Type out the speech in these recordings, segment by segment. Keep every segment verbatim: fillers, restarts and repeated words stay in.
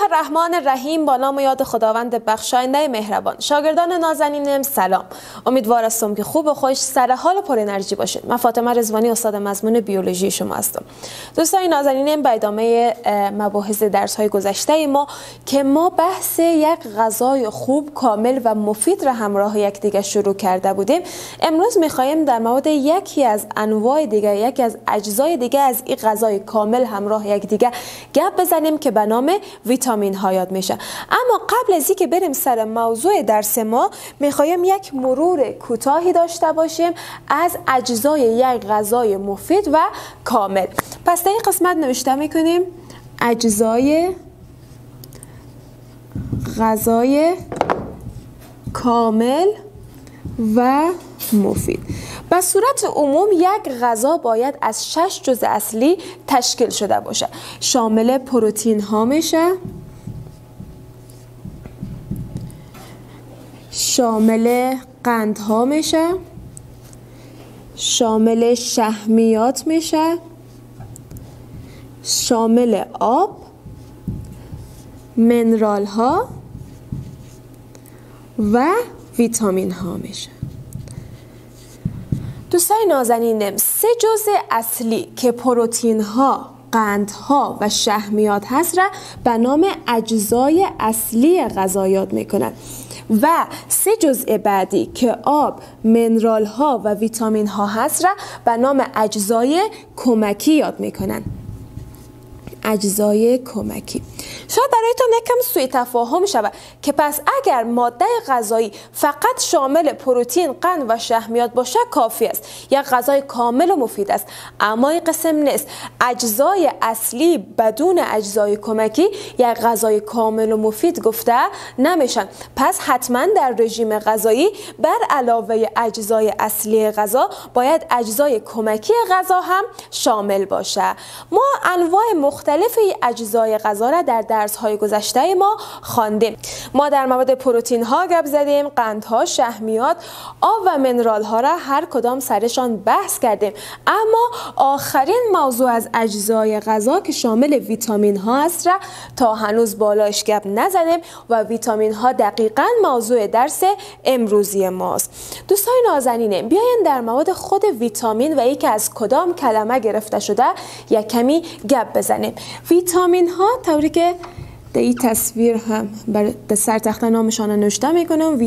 الرحمن الرحیم. با نام و یاد خداوند بخشاینده مهربان. شاگردان نازنینم سلام. امیدوار هستم که خوب و خوش، سر حال و پر انرژی باشید. من فاطمه رضوانی استاد مضمون بیولوژی شما هستم. دوستان نازنینم، به ادامه مباحث درس های گذشته ما که ما بحث یک غذای خوب، کامل و مفید را همراه یکدیگر شروع کرده بودیم، امروز می‌خوایم در مورد یکی از انواع دیگر، یکی از اجزای دیگر از این غذای کامل همراه یکدیگر گپ بزنیم که به نام ویتامین ها یاد میشه. اما قبل از اینکه بریم سر موضوع درس ما، میخوایم یک مرور کوتاهی داشته باشیم از اجزای یک غذای مفید و کامل. پس در این قسمت نوشته میکنیم اجزای غذای کامل و مفید. به صورت عموم یک غذا باید از شش جزء اصلی تشکیل شده باشه. شامل پروتئین ها میشه، شامل قند ها میشه، شامل شحمیات میشه، شامل آب، منرال ها و ویتامین ها میشه. دوستان نازنینم، سه جزء اصلی که پروتئین ها، قند ها و شحمیات هست را به نام اجزای اصلی غذا یاد میکنن و سه جزء بعدی که آب، منرال ها و ویتامین ها هست را به نام اجزای کمکی یاد میکنن. اجزای کمکی. شاید برایتون یکم سوء تفاهم شود که پس اگر ماده غذایی فقط شامل پروتئین، قند و شحمیات باشه کافی است، یک غذای کامل و مفید است. اما این قسم نیست. اجزای اصلی بدون اجزای کمکی یک غذای کامل و مفید گفته نمیشن. پس حتما در رژیم غذایی بر علاوه اجزای اصلی غذا باید اجزای کمکی غذا هم شامل باشه. ما انواع مختلف اجزای غذا را در درس های گذشته ما خواندیم. ما در مورد پروتئین ها گپ زدیم، قند ها، شحمیات، آب و منرال ها را هر کدام سرشان بحث کردیم. اما آخرین موضوع از اجزای غذا که شامل ویتامین ها است را تا هنوز بالاش گپ نزدیم و ویتامین ها دقیقاً موضوع درس امروزی ماست. دوستان نازنینم، بیاین در مورد خود ویتامین و اینکه از کدام کلمه گرفته شده یک کمی گپ بزنیم. ویتامین ها طوری که در این تصویر هم بر سر تخته نامشان نوشته میکنم،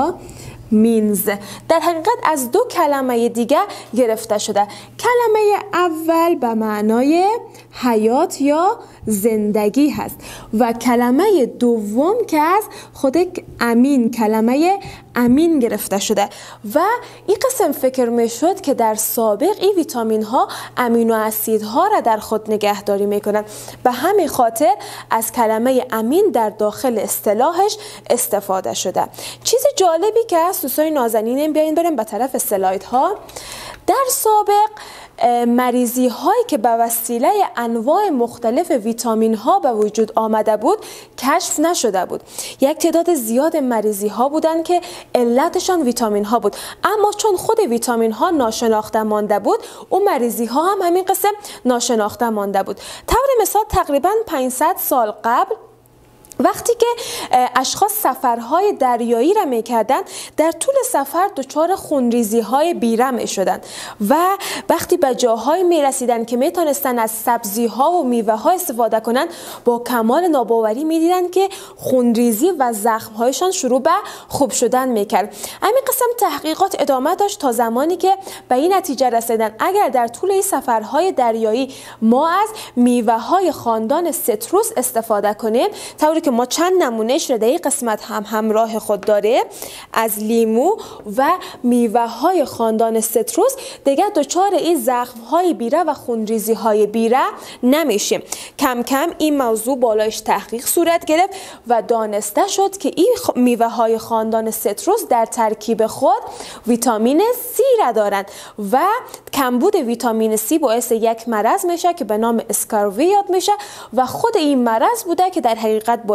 ویتامینز، در حقیقت از دو کلمه دیگه گرفته شده. کلمه اول به معنای حیات یا زندگی هست و کلمه دوم که از خود امین، کلمه امین گرفته شده و این قسم فکر می شد که در سابق این ویتامین ها امینو اسیدها را در خود نگهداری می کنند. به همین خاطر از کلمه امین در داخل اصطلاحش استفاده شده. چیز جالبی که از دوستان نازنینم، بیاین بریم به طرف اسلاید ها. در سابق مریضی هایی که به وسیله انواع مختلف ویتامین ها به وجود آمده بود کشف نشده بود. یک تعداد زیاد مریضی ها بودند که علتشان ویتامین ها بود، اما چون خود ویتامین ها ناشناخته مانده بود، اون مریضی ها هم همین قسم ناشناخته مانده بود. طور مثال تقریبا پانصد سال قبل وقتی که اشخاص سفرهای دریایی را میکردن، در طول سفر دچار خونریزی های بیره میشدن و وقتی به جاهای میرسیدن که میتونستن از سبزی ها و میوه ها استفاده کنن، با کمال ناباوری میدیدن که خونریزی و زخم هایشان شروع به خوب شدن میکرد. همین قسم تحقیقات ادامه داشت تا زمانی که به این نتیجه رسیدن اگر در طول این سفرهای دریایی ما از میوه های خاندان سیتروس استفاده کنیم، طوری که ما چند نمونهش رو در این قسمت هم همراه خود داره، از لیمو و میوه های خاندان سیتروس، دیگه دچار این زخم های بیره و خونریزی های بیره نمیشیم. کم کم این موضوع بالایش تحقیق صورت گرفت و دانسته شد که این میوه های خاندان سیتروس در ترکیب خود ویتامین سی را دارند و کمبود ویتامین سی باعث یک مرض میشه که به نام اسکاروی یاد میشه و خود این مرض بوده که در حقیقت باعث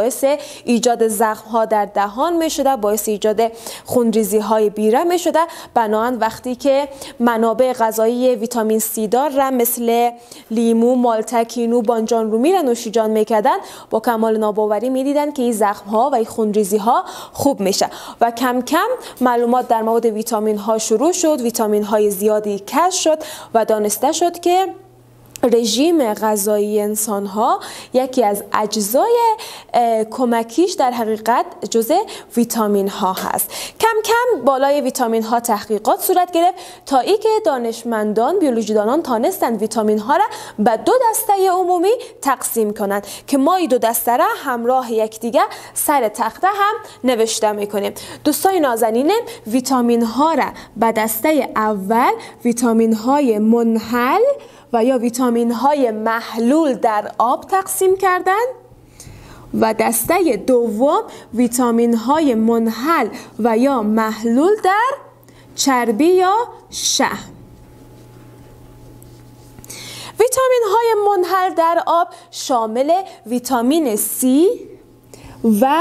باعث ایجاد زخم ها در دهان می شده، باعث ایجاد خونریزی های بیره می شده. بنابراین وقتی که منابع غذایی ویتامین سی دار را مثل لیمو، مالته، کینو، بانجان رومی را نوشیجان میکردن، با کمال ناباوری میدیدن که این زخم ها و این خونریزی ها خوب میشه و کم کم معلومات در مورد ویتامین ها شروع شد، ویتامین های زیادی کشف شد و دانسته شد که رژیم غذایی انسان ها یکی از اجزای کمکیش در حقیقت جزء ویتامین ها هست. کم کم بالای ویتامین ها تحقیقات صورت گرفت تا ای که دانشمندان، بیولوژیدانان تانستند ویتامین ها را به دو دسته عمومی تقسیم کنند که ما این دو دسته را همراه یکدیگر سر تخته هم نوشته میکنیم. دوستان نازنین، ویتامین ها را به دسته اول ویتامین های منحل و یا ویتامین های محلول در آب تقسیم کردند و دسته دوم ویتامین های منحل و یا محلول در چربی یا شحم. ویتامین های منحل در آب شامل ویتامین سی و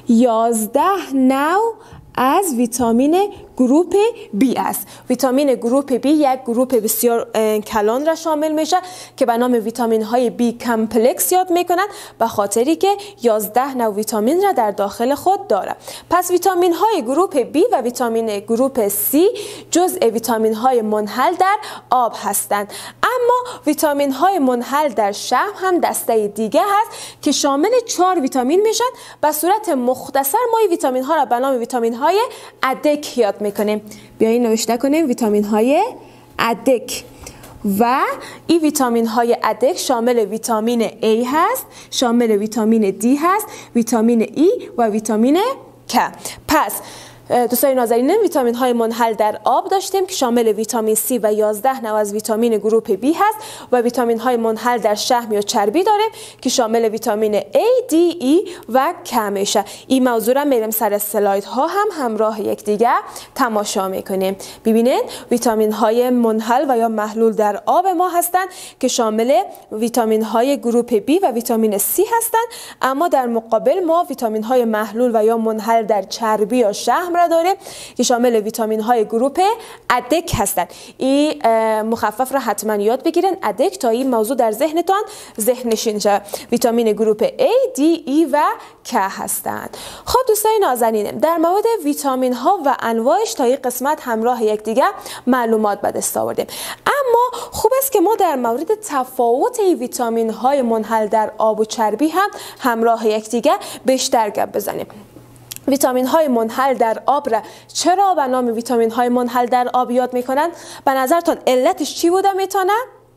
یازده نوع از ویتامین گروپ بی است. ویتامین گروپ بی یک گروپ بسیار کلان را شامل میشه که به نام ویتامین های بی کمپلکس یاد میکنن به خاطری که یازده نوع ویتامین را در داخل خود داره. پس ویتامین های گروپ بی و ویتامین گروپ سی جزء ویتامین های منحل در آب هستند. اما ویتامین های منحل در شحم هم دسته دیگه هست که شامل چهار ویتامین میشن. به صورت مختصر ما این ویتامین ها را به نام ویتامین های ادک یاد میکنیم. بیایید نوشته کنیم ویتامین های ادک. و این ویتامین های ادک شامل ویتامین A هست، شامل ویتامین دی هست، ویتامین E و ویتامین K. پس دوستان نازنین، ویتامین های منحل در آب داشتیم که شامل ویتامین سی و یازده نوع از ویتامین گروپ بی هست و ویتامین های منحل در شحم یا چربی داریم که شامل ویتامین A, D, E و K میشه. این موضوع را میریم سر اسلاید ها هم همراه یکدیگر تماشا میکنیم. ببینید ویتامین های منحل و یا محلول در آب ما هستند که شامل ویتامین های گروپ بی و ویتامین سی هستند، اما در مقابل ما ویتامین های محلول و یا منحل در چربی یا شحم را داریم که شامل ویتامین های گروپ ادک هستند. این مخفف را حتما یاد بگیرن، ادک، تا این موضوع در ذهنتان ذهن نشین شه. ویتامین گروپ A, D, E و K هستند. خب دوستان نازنین، در مورد ویتامین ها و انواعش تا این قسمت همراه یکدیگر معلومات به دست آوردیم. اما خوب است که ما در مورد تفاوت این ویتامین های منحل در آب و چربی هم همراه یکدیگر بیشتر گپ بزنیم. ویتامین های منحل در آب را چرا به نام ویتامین های منحل در آب یاد میکنن؟ به نظرتان علتش چی بوده میتونه؟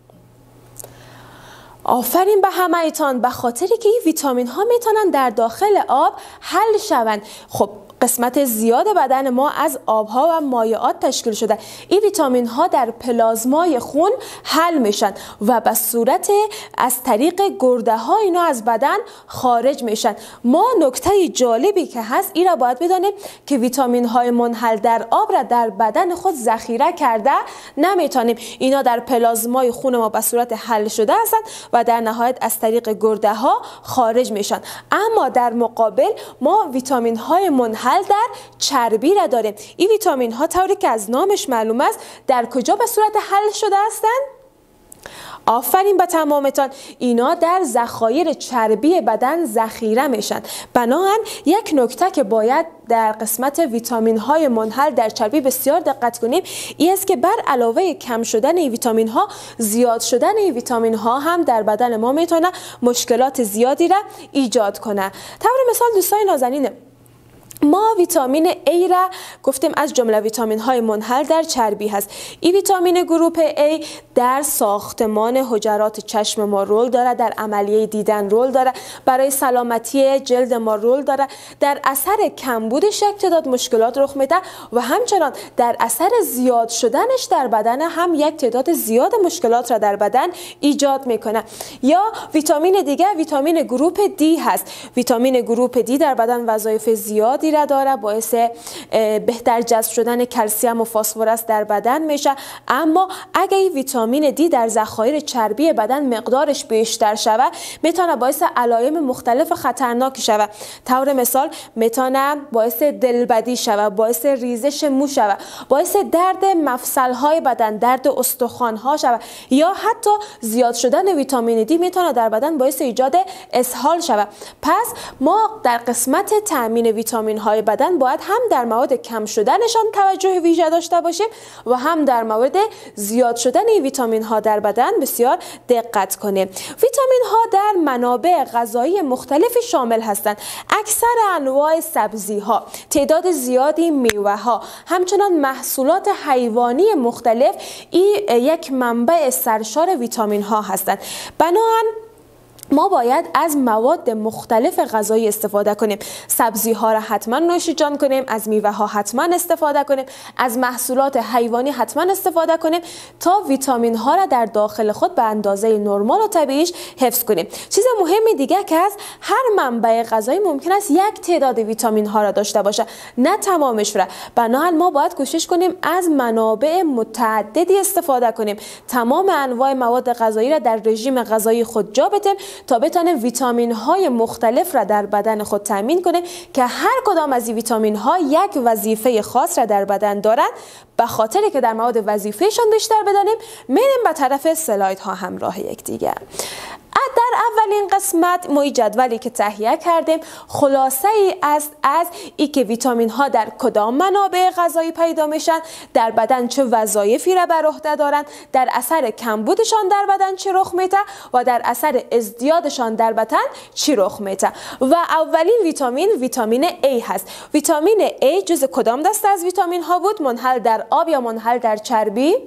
آفرین به همه ایتان، به خاطری که این ویتامین ها میتونن در داخل آب حل شوند. خب قسمت زیاد بدن ما از آبها و مایعات تشکیل شده. این ویتامین ها در پلازمای خون حل میشن و به صورت از طریق گرده ها اینا از بدن خارج میشن. ما نکته جالبی که هست این را باید بدانیم که ویتامین های منحل در آب را در بدن خود ذخیره کرده نمیتونیم. اینا در پلازمای خون ما به صورت حل شده هستند و در نهایت از طریق گرده ها خارج میشن. اما در مقابل ما ویتامین های منحل در چربی را داریم. این ویتامین ها طوری که از نامش معلوم است در کجا به صورت حل شده هستند؟ آفرین به تمامتان، اینا در ذخایر چربی بدن ذخیره میشن. بنابراین یک نکته که باید در قسمت ویتامین های منحل در چربی بسیار دقت کنیم این است که بر علاوه کم شدن این ویتامین ها، زیاد شدن این ویتامین ها هم در بدن ما میتونه مشکلات زیادی را ایجاد کنه. طور مثال دوستان نازنین، ما ویتامین A را گفتیم از جمله ویتامین های منحل در چربی هست. این ویتامین گروپ A در ساختمان حجرات چشم ما رول داره، در عملیه دیدن رول داره، برای سلامتی جلد ما رول داره. در اثر کمبودش یک تعداد مشکلات رخ میده و همچنان در اثر زیاد شدنش در بدن هم یک تعداد زیاد مشکلات را در بدن ایجاد میکنه. یا ویتامین دیگه ویتامین گروپ D هست. ویتامین گروپ D در بدن وظایف زیادی را داره، باعث بهتر جذب شدن کلسیم و فسفرس در بدن میشه. اما اگه این ویتامین دی در ذخایر چربی بدن مقدارش بیشتر شوه میتونه باعث علائم مختلف خطرناک شوه. طور مثال میتونه باعث دلبدی شوه، باعث ریزش مو شوه، باعث درد مفصل های بدن، درد استخوان ها شوه، یا حتی زیاد شدن ویتامین دی میتونه در بدن باعث ایجاد اسهال شوه. پس ما در قسمت تامین ویتامین های بدن باید هم در مورد کم شدنشان توجه ویژه داشته باشیم و هم در مورد زیاد شدن این ویتامین ها در بدن بسیار دقت کنیم. ویتامین ها در منابع غذایی مختلفی شامل هستند. اکثر انواع سبزی ها، تعداد زیادی میوه ها، همچنان محصولات حیوانی مختلف این یک منبع سرشار ویتامین ها هستند. بنابراین ما باید از مواد مختلف غذایی استفاده کنیم. سبزی ها را حتما نوش جان کنیم، از میوه ها حتما استفاده کنیم، از محصولات حیوانی حتما استفاده کنیم تا ویتامین ها را در داخل خود به اندازه نرمال و طبیعیش حفظ کنیم. چیز مهمی دیگه که از هر منبع غذایی ممکن است یک تعداد ویتامین ها را داشته باشه، نه تمامش را. بنابراین ما باید کوشش کنیم از منابع متعددی استفاده کنیم، تمام انواع مواد غذایی را در رژیم غذایی خود جا بدیم تا بتونه ویتامین های مختلف را در بدن خود تامین کنه که هر کدام از این ویتامین ها یک وظیفه خاص را در بدن دارند. به خاطری که در مورد وظیفهشان بیشتر بدانیم میریم به طرف سلاید ها همراه یکدیگر. در اولین قسمت ما این جدولی که تهیه کردیم خلاصه ای است از ای که ویتامین ها در کدام منابع غذایی پیدا میشن، در بدن چه وظایفی را بر عهده دارند، در اثر کمبودشان در بدن چی رخ میده و در اثر ازدیادشان در بدن چی رخ میده. و اولین ویتامین ویتامین A هست. ویتامین A جزء کدام دسته از ویتامین ها بود؟ منحل در آب یا منحل در چربی؟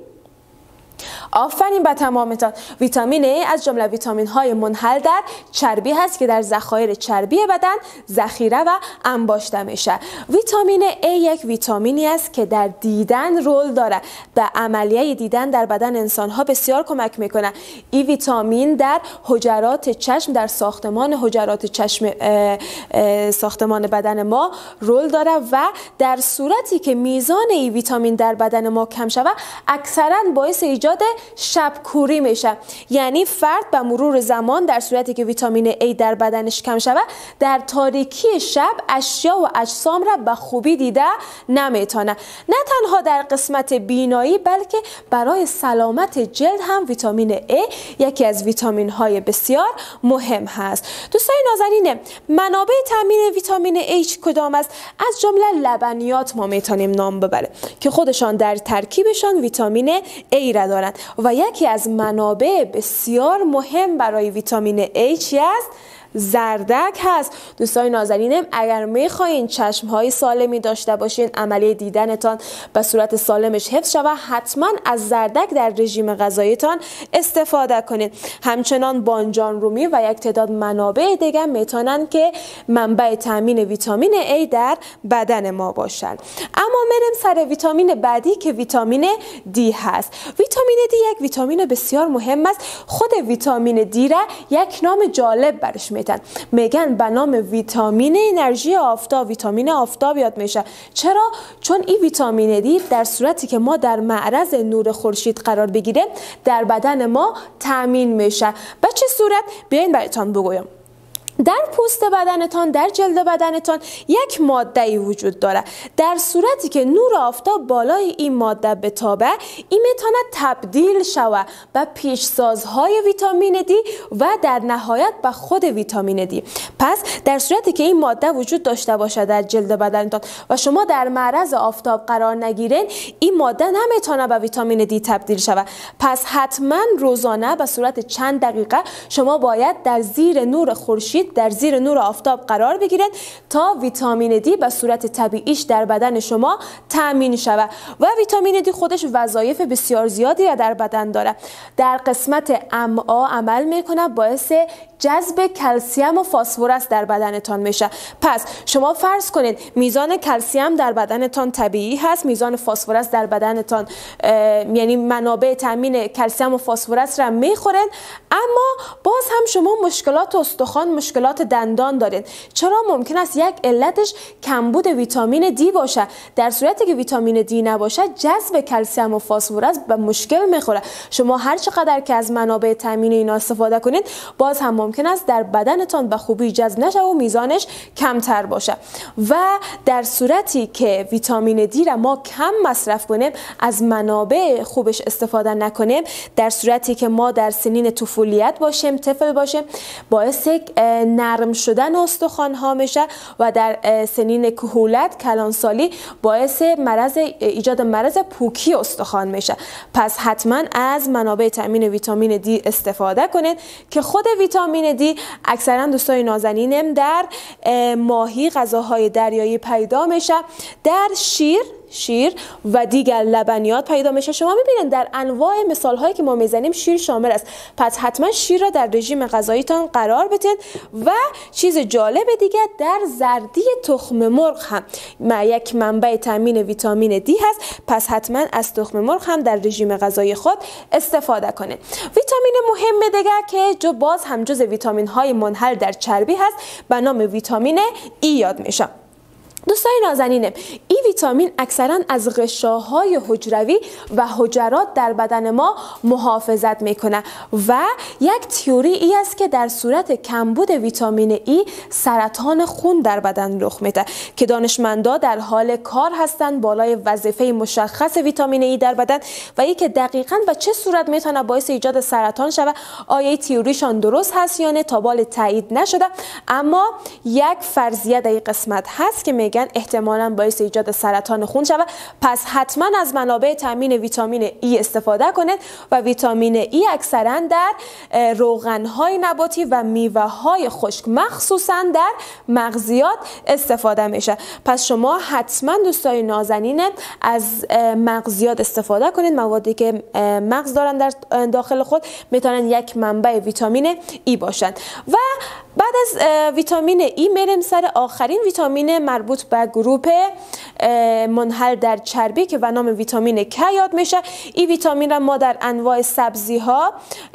آفرین به تمامتان. ویتامین A از جمله ویتامین های منحل در چربی هست که در ذخایر چربی بدن ذخیره و انباشته میشه. ویتامین A یک ویتامینی است که در دیدن رول داره، به عملیه دیدن در بدن انسان ها بسیار کمک میکنه. این ویتامین در حجرات چشم، در ساختمان حجرات چشم اه اه ساختمان بدن ما رول داره و در صورتی که میزان این ویتامین در بدن ما کم شود اکثرا باعث ایجاد شب کوری میشه. یعنی فرد به مرور زمان در صورتی که ویتامین A در بدنش کم شود در تاریکی شب اشیا و اجسام را به خوبی دیده نمیتونه. نه تنها در قسمت بینایی بلکه برای سلامت جلد هم ویتامین A یکی از ویتامین های بسیار مهم هست. دوستان نازنین، منابع تامین ویتامین A کدام است؟ از جمله لبنیات ما میتونیم نام ببریم که خودشان در ترکیبشان ویتامین A را دارند و یکی از منابع بسیار مهم برای ویتامین A چی است؟ زردک هست. دوستان نازنینم، اگر میخواین چشم های سالمی داشته باشین، عملیه دیدنتان به صورت سالمش حفظ شود، حتما از زردک در رژیم غذاییتان استفاده کنید. همچنان بانجان رومی و یک تعداد منابع دیگه میتونن که منبع تامین ویتامین A در بدن ما باشن. اما میریم سر ویتامین بعدی که ویتامین D هست. ویتامین D یک ویتامین بسیار مهم است. خود ویتامین D را یک نام جالب برش میتن. میگن به نام ویتامین انرژی آفتاب، ویتامین آفتاب یاد میشه. چرا؟ چون این ویتامین دی در صورتی که ما در معرض نور خورشید قرار بگیره در بدن ما تامین میشه. به چه صورت؟ بیاین براتون بگویم. در پوست بدنتان، در جلد بدنتان یک ماده ای وجود داره. در صورتی که نور آفتاب بالای این ماده بتابه، این میتونه تبدیل شوه به پیشسازهای ویتامین دی و در نهایت به خود ویتامین دی. پس در صورتی که این ماده وجود داشته باشه در جلد بدنتان و شما در معرض آفتاب قرار نگیرین، این ماده نمیتونه به ویتامین دی تبدیل شوه. پس حتما روزانه به صورت چند دقیقه شما باید در زیر نور خورشید، در زیر نور آفتاب قرار بگیرید تا ویتامین دی به صورت طبیعیش در بدن شما تامین شود. و ویتامین دی خودش وظایف بسیار زیادی را در بدن داره. در قسمت امعا عمل میکنه، باعث جذب کلسیم و فسفر در بدنتان میشه. پس شما فرض کنید میزان کلسیم در بدنتان طبیعی هست، میزان فسفر در بدنتان یعنی منابع تامین کلسیم و فسفر را میخورن، اما باز هم شما مشکلات استخوان، مشکلات دندان دارین. چرا؟ ممکن است یک علتش کمبود ویتامین دی باشه. در صورتی که ویتامین دی نباشه جذب کلسیم و فسفر به مشکل میخوره. شما هر چقدر که از منابع تامین اینا استفاده کنید باز هم ممکن است در بدنتان به خوبی جذب نشه و میزانش کمتر باشه. و در صورتی که ویتامین دی را ما کم مصرف کنیم، از منابع خوبش استفاده نکنیم، در صورتی که ما در سنین طفولیت باشیم، طفل باشیم، باعث نرم شدن استخوان ها میشه و در سنین کهولت، کلانسالی باعث مرض ایجاد مرض پوکی استخوان میشه. پس حتما از منابع تامین ویتامین دی استفاده کنید که خود ویتامین دی اکثرا دوستای نازنینم در ماهی، غذاهای دریایی پیدا میشه، در شیر شیر و دیگر لبنیات پیدا میشه. شما میبینید در انواع مثال هایی که ما میزنیم شیر شامل است. پس حتما شیر را در رژیم غذاییتان قرار بدید. و چیز جالب دیگه، در زردی تخم مرغ هم یک منبع تامین ویتامین دی هست. پس حتما از تخم مرغ هم در رژیم غذایی خود استفاده کنید. ویتامین مهم دیگه که جو باز هم جز ویتامین های منحل در چربی هست به نام ویتامین ای یاد میشه. دوستای نازنینم، این ویتامین اکثرا از غشاهای حجروی و حجرات در بدن ما محافظت میکنه و یک تئوری ای است که در صورت کمبود ویتامین ای سرطان خون در بدن رخ میده که دانشمندا در حال کار هستند بالای وظیفه مشخص ویتامین ای در بدن و ای که دقیقاً به چه صورت میتونه باعث ایجاد سرطان شود. آیا تئوریشان درست هست یا نه تا بال تایید نشده، اما یک فرضیه در این قسمت هست که میگن احتمالاً باعث ایجاد سرطان خون شود. پس حتما از منابع تامین ویتامین ای استفاده کنید و ویتامین ای اکثرا در روغن‌های نباتی و میوه‌های خشک مخصوصاً در مغزیات استفاده میشه. پس شما حتما دوستای نازنین از مغزیات استفاده کنید. موادی که مغز دارن در داخل خود میتونن یک منبع ویتامین ای باشند. و بعد از ویتامین ای میریم سر آخرین ویتامین مربوط به گروه منحل در چربی که به نام ویتامین K یاد میشه. این ویتامین را ما در انواع سبزی ها،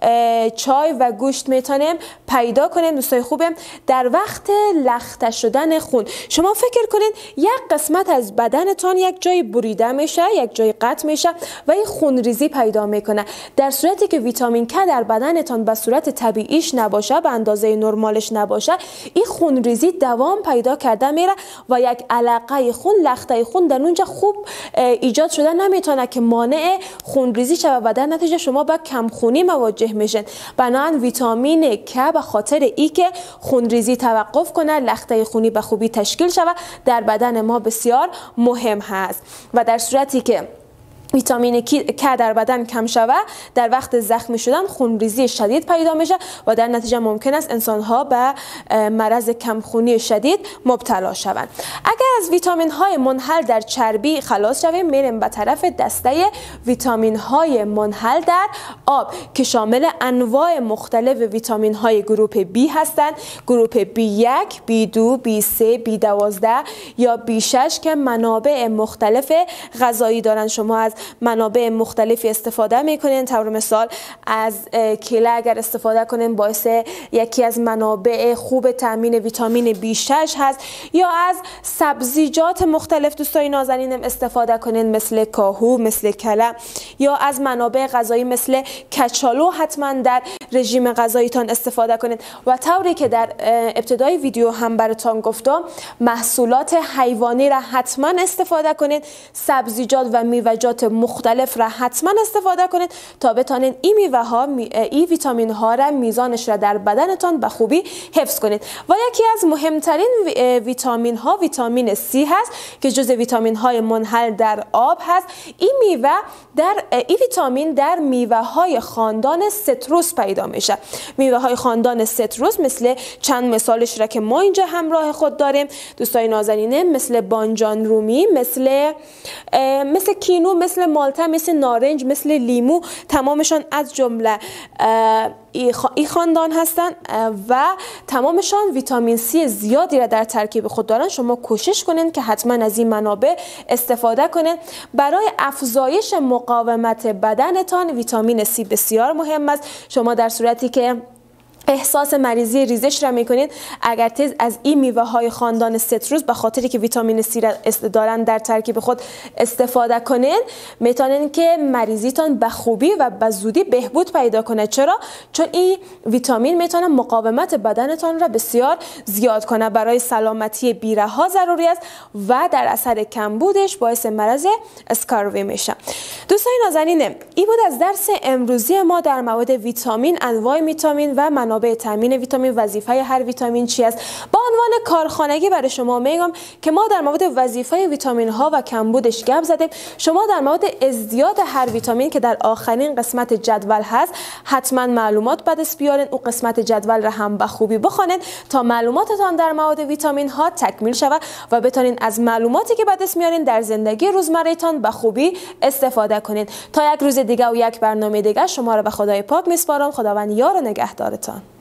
چای و گوشت میتونیم پیدا کنیم. دوستای خوبم، در وقت لخته شدن خون شما فکر کنید یک قسمت از بدنتان یک جای بریده میشه، یک جای قطع میشه و این خونریزی پیدا میکنه. در صورتی که ویتامین K در بدنتان به صورت طبیعیش نباشه، به اندازه نرمالش نباشه، این خونریزی دوام پیدا کرده میره و یک علاقه خون، لخته خون در اونجا خوب ایجاد شده نمیتونه که مانع خونریزی شه و در نتیجه شما با کمخونی مواجه میشن. بنابراین ویتامین K به خاطر ای که خونریزی توقف کنه، لخته خونی به خوبی تشکیل شود، در بدن ما بسیار مهم هست. و در صورتی که ویتامین K در بدن کم شود، در وقت زخمی شدن خونریزی شدید پیدا میشه و در نتیجه ممکن است انسان‌ها به مرض کمخونی شدید مبتلا شوند. اگر از ویتامین های منحل در چربی خلاص شویم، میریم به طرف دسته ویتامین های منحل در آب که شامل انواع مختلف ویتامین های گروه B هستند. گروه بی یک، بی دو، بی سه، بی دوازده یا بی شش که منابع مختلف غذایی دارند. شما از منابع مختلفی استفاده میکنین. طور مثال از کیله اگر استفاده کنین باعث یکی از منابع خوب تامین ویتامین بی شش هست، یا از سبزیجات مختلف دوستای نازنینم استفاده کنین مثل کاهو، مثل کله، یا از منابع غذایی مثل کچالو حتما در رژیم غذاییتان استفاده کنین. و طوری که در ابتدای ویدیو هم براتون گفتم، محصولات حیوانی را حتما استفاده کنین، سبزیجات و میوه‌جات مختلف را حتما استفاده کنید تا بتانید این میوه ها، این ویتامین ها را، میزانش را در بدنتان به خوبی حفظ کنید. و یکی از مهمترین ویتامین ها ویتامین سی هست که جز ویتامین های منحل در آب هست. این میوه در این ویتامین در میوه های خاندان سیتروس پیدا پیدا میشه. میوه های خاندان ستروس مثل چند مثالش را که ما اینجا همراه خود داریم دوستای نازنینه، مثل بانجان رومی، مثل مثل کینو، مثل مالته، مثل نارنج، مثل لیمو، تمامشان از جمله ای خاندان هستن و تمامشان ویتامین سی زیادی را در ترکیب خود دارن. شما کوشش کنین که حتما از این منابع استفاده کنین. برای افزایش مقاومت بدنتان ویتامین سی بسیار مهم است. شما در صورتی که احساس مریضی ریزش را میکنید، اگر تیز از این میوه های خاندان ستروس به خاطری که ویتامین سی را دارن در ترکیب خود استفاده کنین، میتونین که مریضیتان به خوبی و به زودی بهبود پیدا کنه. چرا؟ چون این ویتامین میتونه مقاومت بدنتان را بسیار زیاد کنه. برای سلامتی بیره ها ضروری است و در اثر کمبودش باعث مرض اسکاروی میشه. دوستان نازنین، این بود از درس امروزی ما در مورد ویتامین، انواع ویتامین و منابع به تامین ویتامین. وظیفه هر ویتامین چی است؟ با عنوان کارخانگی برای شما میگم که ما در مورد وظیفه ویتامین ها و کمبودش گپ زدیم. شما در مورد ازدیاد هر ویتامین که در آخرین قسمت جدول هست حتما معلومات به دست بیارین، او قسمت جدول را هم به خوبی بخونید تا معلوماتتان در مورد ویتامین ها تکمیل شود و بتونین از معلوماتی که به دست میارین در زندگی روزمرهتان به خوبی استفاده کنید. تا یک روز دیگه و یک برنامه دیگه شما را به خدای پاک میسپارم. خداوند یار و نگهدارتان.